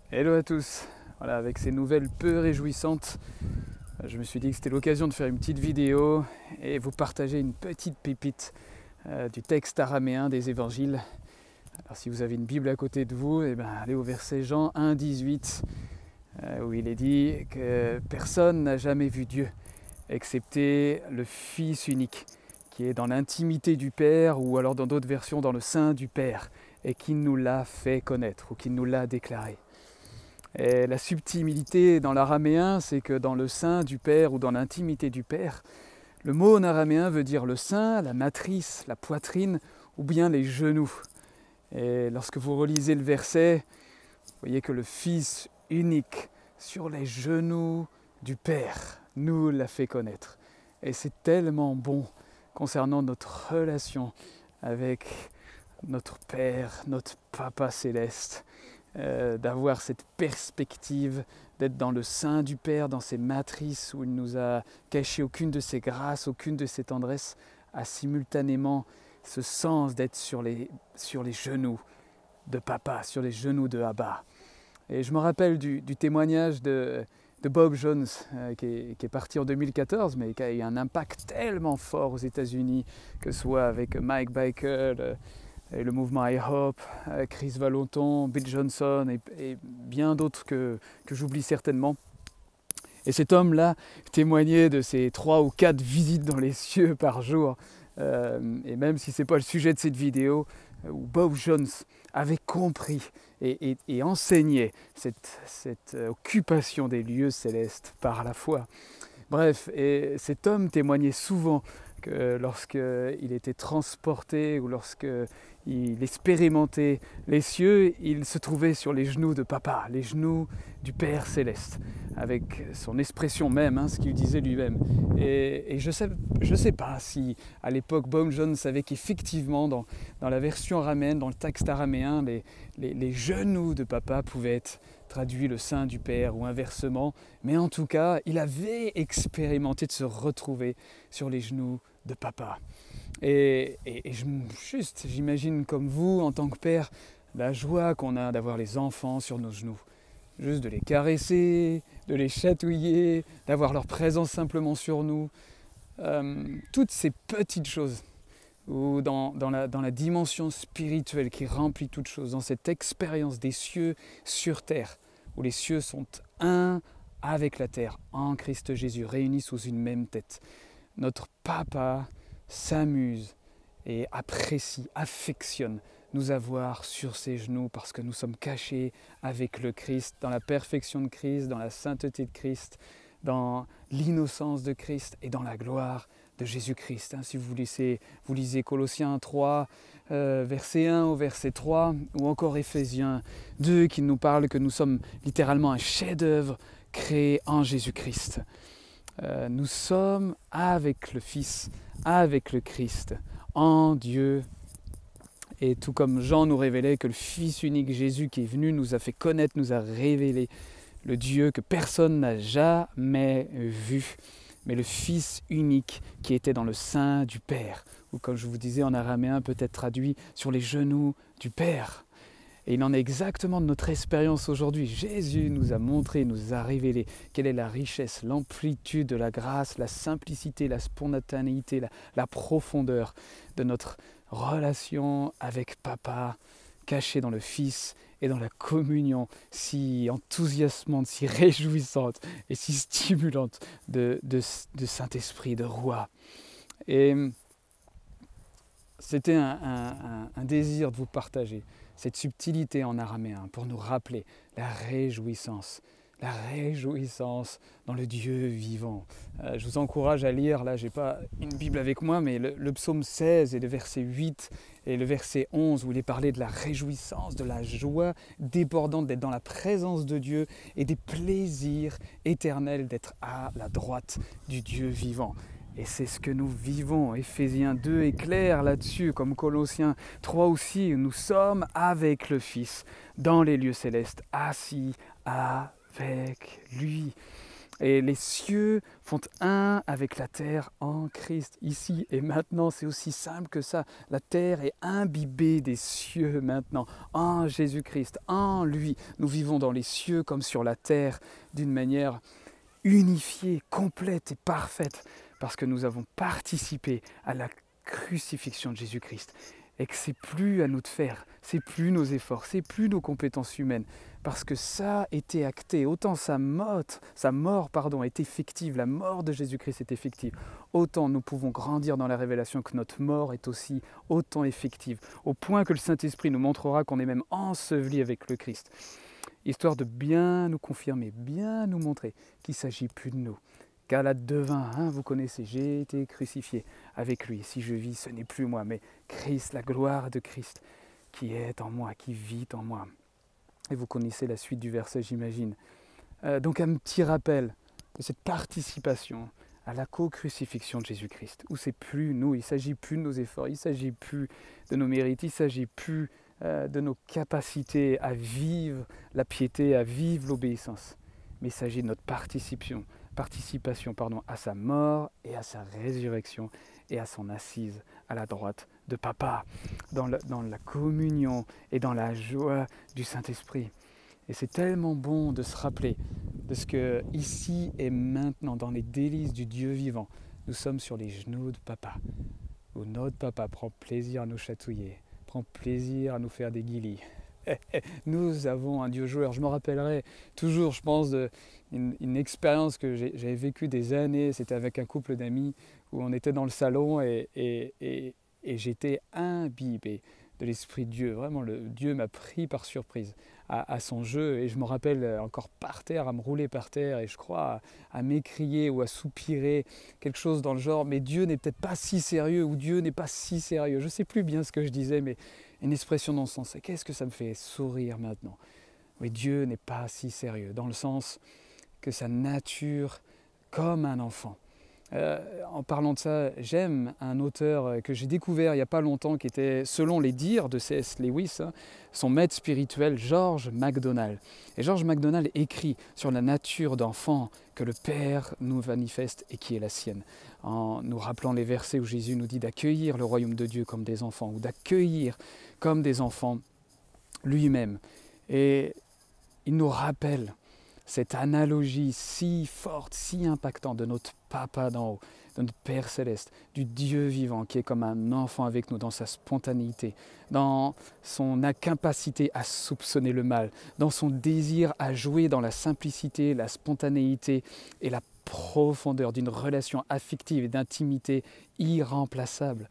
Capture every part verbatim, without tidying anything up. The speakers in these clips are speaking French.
Hello à tous. Voilà, avec ces nouvelles peu réjouissantes, je me suis dit que c'était l'occasion de faire une petite vidéo et vous partager une petite pépite euh, du texte araméen des évangiles. Alors si vous avez une Bible à côté de vous, eh ben, allez au verset Jean un, dix-huit, euh, où il est dit que personne n'a jamais vu Dieu, excepté le Fils unique, qui est dans l'intimité du Père, ou alors dans d'autres versions, dans le sein du Père, et qui nous l'a fait connaître, ou qui nous l'a déclaré. Et la subtilité dans l'araméen, c'est que dans le sein du Père ou dans l'intimité du Père, le mot en araméen veut dire le sein, la matrice, la poitrine ou bien les genoux. Et lorsque vous relisez le verset, vous voyez que le Fils unique sur les genoux du Père nous l'a fait connaître. Et c'est tellement bon concernant notre relation avec notre Père, notre Papa céleste. Euh, d'avoir cette perspective, d'être dans le sein du Père, dans ses matrices où il nous a caché aucune de ses grâces, aucune de ses tendresses, a simultanément ce sens d'être sur les, sur les genoux de Papa, sur les genoux de Abba. Et je me rappelle du, du témoignage de, de Bob Jones, euh, qui, est, qui est parti en deux mille quatorze, mais qui a eu un impact tellement fort aux États-Unis, que ce soit avec Mike Bickle, euh, et le mouvement I Hope, Chris Valentin, Bill Johnson et, et bien d'autres que, que j'oublie certainement. Et cet homme-là témoignait de ses trois ou quatre visites dans les cieux par jour. Euh, et même si ce n'est pas le sujet de cette vidéo, où Bob Jones avait compris et, et, et enseigné cette, cette occupation des lieux célestes par la foi. Bref, et cet homme témoignait souvent que lorsqu'il était transporté ou lorsqu'il expérimentait les cieux, il se trouvait sur les genoux de Papa, les genoux du Père céleste, avec son expression même, hein, ce qu'il disait lui-même. Et, et je ne sais, je sais pas si à l'époque Bob Jones savait qu'effectivement dans, dans la version araméenne, dans le texte araméen, les, les, les genoux de Papa pouvaient être traduit le sein du Père ou inversement, mais en tout cas, il avait expérimenté de se retrouver sur les genoux de Papa. Et, et, et je, juste, j'imagine comme vous, en tant que père, la joie qu'on a d'avoir les enfants sur nos genoux. Juste de les caresser, de les chatouiller, d'avoir leur présence simplement sur nous. Euh, toutes ces petites choses, ou dans, dans, la, dans la dimension spirituelle qui remplit toutes choses, dans cette expérience des cieux sur terre, où les cieux sont un avec la terre, en Christ Jésus, réunis sous une même tête. Notre Papa s'amuse et apprécie, affectionne nous avoir sur ses genoux parce que nous sommes cachés avec le Christ, dans la perfection de Christ, dans la sainteté de Christ, dans l'innocence de Christ et dans la gloire de Jésus-Christ. Hein, si vous lisez, vous lisez Colossiens trois, euh, verset un au verset trois, ou encore Éphésiens deux, qui nous parle que nous sommes littéralement un chef-d'œuvre créé en Jésus-Christ. Euh, nous sommes avec le Fils, avec le Christ, en Dieu. Et tout comme Jean nous révélait que le Fils unique Jésus qui est venu nous a fait connaître, nous a révélé le Dieu que personne n'a jamais vu, mais le Fils unique qui était dans le sein du Père, ou comme je vous disais en araméen, peut-être traduit sur les genoux du Père. Et il en est exactement de notre expérience aujourd'hui. Jésus nous a montré, nous a révélé quelle est la richesse, l'amplitude de la grâce, la simplicité, la spontanéité, la, la profondeur de notre relation avec Papa, cachée dans le Fils et dans la communion si enthousiasmante, si réjouissante et si stimulante de, de, de Saint-Esprit, de Roi. Et c'était un, un, un désir de vous partager cette subtilité en araméen pour nous rappeler la réjouissance, la réjouissance dans le Dieu vivant. Euh, je vous encourage à lire, là j'ai pas une Bible avec moi, mais le, le psaume seize et le verset huit et le verset onze où il est parlé de la réjouissance, de la joie débordante d'être dans la présence de Dieu et des plaisirs éternels d'être à la droite du Dieu vivant. Et c'est ce que nous vivons. Éphésiens deux est clair là-dessus, comme Colossiens trois aussi. Nous sommes avec le Fils dans les lieux célestes, assis avec lui. Et les cieux font un avec la terre en Christ, ici et maintenant. C'est aussi simple que ça. La terre est imbibée des cieux maintenant, en Jésus-Christ, en lui. Nous vivons dans les cieux comme sur la terre, d'une manière unifiée, complète et parfaite, parce que nous avons participé à la crucifixion de Jésus-Christ. Et que c'est plus à nous de faire, c'est plus nos efforts, c'est plus nos compétences humaines, parce que ça était acté. Autant sa mort, sa mort pardon, est effective, la mort de Jésus-Christ est effective, autant nous pouvons grandir dans la révélation que notre mort est aussi autant effective, au point que le Saint-Esprit nous montrera qu'on est même enseveli avec le Christ, histoire de bien nous confirmer, bien nous montrer qu'il ne s'agit plus de nous. Galates deux vingt, hein, vous connaissez, j'ai été crucifié avec lui. Si je vis, ce n'est plus moi, mais Christ, la gloire de Christ qui est en moi, qui vit en moi. Et vous connaissez la suite du verset, j'imagine. Euh, donc un petit rappel de cette participation à la co-crucifixion de Jésus-Christ, où c'est plus nous, il ne s'agit plus de nos efforts, il ne s'agit plus de nos mérites, il ne s'agit plus euh, de nos capacités à vivre la piété, à vivre l'obéissance, mais il s'agit de notre participation. participation pardon, à sa mort et à sa résurrection et à son assise à la droite de Papa, dans, le, dans la communion et dans la joie du Saint-Esprit. Et c'est tellement bon de se rappeler de ce que ici et maintenant, dans les délices du Dieu vivant, nous sommes sur les genoux de Papa, où notre Papa prend plaisir à nous chatouiller, prend plaisir à nous faire des guilis. Nous avons un Dieu joueur. Je me rappellerai toujours, je pense, d'une une expérience que j'avais vécue des années. C'était avec un couple d'amis où on était dans le salon et, et, et, et j'étais imbibé de l'Esprit de Dieu. Vraiment, le, Dieu m'a pris par surprise à, à son jeu et je me rappelle encore par terre, à me rouler par terre et je crois à, à m'écrier ou à soupirer, quelque chose dans le genre, mais Dieu n'est peut-être pas si sérieux ou Dieu n'est pas si sérieux. Je ne sais plus bien ce que je disais, mais une expression dans ce sens. Et qu'est-ce que ça me fait sourire maintenant? Oui, Dieu n'est pas si sérieux, dans le sens que sa nature, comme un enfant. Euh, en parlant de ça, j'aime un auteur que j'ai découvert il n'y a pas longtemps, qui était, selon les dires de C S Lewis, hein, son maître spirituel, George MacDonald. Et George MacDonald écrit sur la nature d'enfant que le Père nous manifeste et qui est la sienne, en nous rappelant les versets où Jésus nous dit d'accueillir le royaume de Dieu comme des enfants, ou d'accueillir comme des enfants lui-même. Et il nous rappelle cette analogie si forte, si impactante de notre Papa d'en haut, de notre Père céleste, du Dieu vivant qui est comme un enfant avec nous dans sa spontanéité, dans son incapacité à soupçonner le mal, dans son désir à jouer dans la simplicité, la spontanéité et la profondeur d'une relation affective et d'intimité irremplaçable.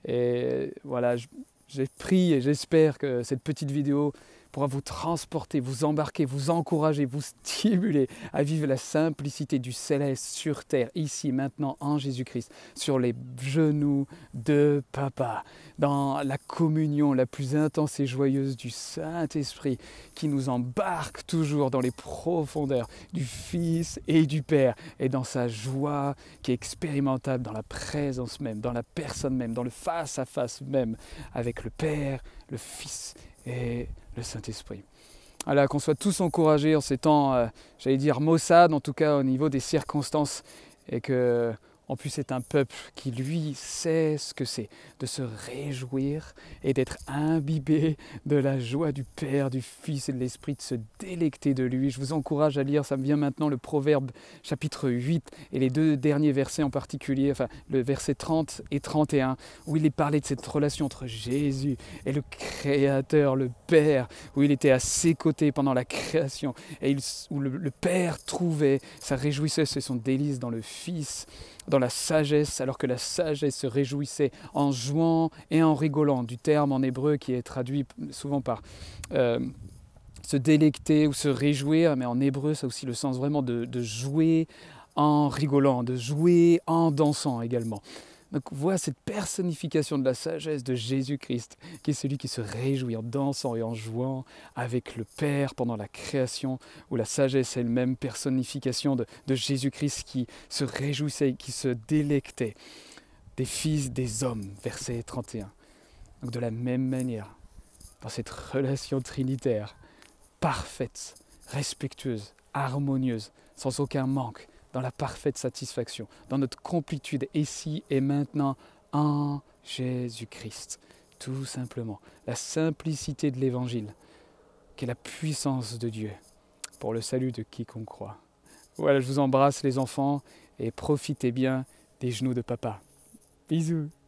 Et voilà, j'ai pris et j'espère que cette petite vidéo pourra vous transporter, vous embarquer, vous encourager, vous stimuler à vivre la simplicité du céleste sur terre, ici, maintenant, en Jésus-Christ, sur les genoux de Papa, dans la communion la plus intense et joyeuse du Saint-Esprit, qui nous embarque toujours dans les profondeurs du Fils et du Père, et dans sa joie qui est expérimentable dans la présence même, dans la personne même, dans le face-à-face même, avec le Père, le Fils et le Saint-Esprit. Voilà, qu'on soit tous encouragés en ces temps, euh, j'allais dire maussades, en tout cas au niveau des circonstances, et que on puisse être un peuple qui, lui, sait ce que c'est de se réjouir et d'être imbibé de la joie du Père, du Fils et de l'Esprit, de se délecter de lui. Je vous encourage à lire, ça me vient maintenant, le Proverbe chapitre huit et les deux derniers versets en particulier, enfin le verset trente et trente et un, où il est parlé de cette relation entre Jésus et le Créateur, le Père, où il était à ses côtés pendant la création, et il, où le, le Père trouvait sa réjouissance et son délice dans le Fils, dans la sagesse, alors que la sagesse se réjouissait en jouant et en rigolant, du terme en hébreu qui est traduit souvent par euh, se délecter ou se réjouir, mais en hébreu ça a aussi le sens vraiment de, de jouer en rigolant, de jouer en dansant également. Donc voilà cette personnification de la sagesse de Jésus-Christ, qui est celui qui se réjouit en dansant et en jouant avec le Père pendant la création, où la sagesse est elle-même personnification de, de Jésus-Christ qui se réjouissait, qui se délectait des fils des hommes, verset trente et un. Donc de la même manière, dans cette relation trinitaire, parfaite, respectueuse, harmonieuse, sans aucun manque, dans la parfaite satisfaction, dans notre complétude ici et maintenant en Jésus-Christ. Tout simplement, la simplicité de l'Évangile, qui est la puissance de Dieu pour le salut de quiconque croit. Voilà, je vous embrasse les enfants et profitez bien des genoux de papa. Bisous.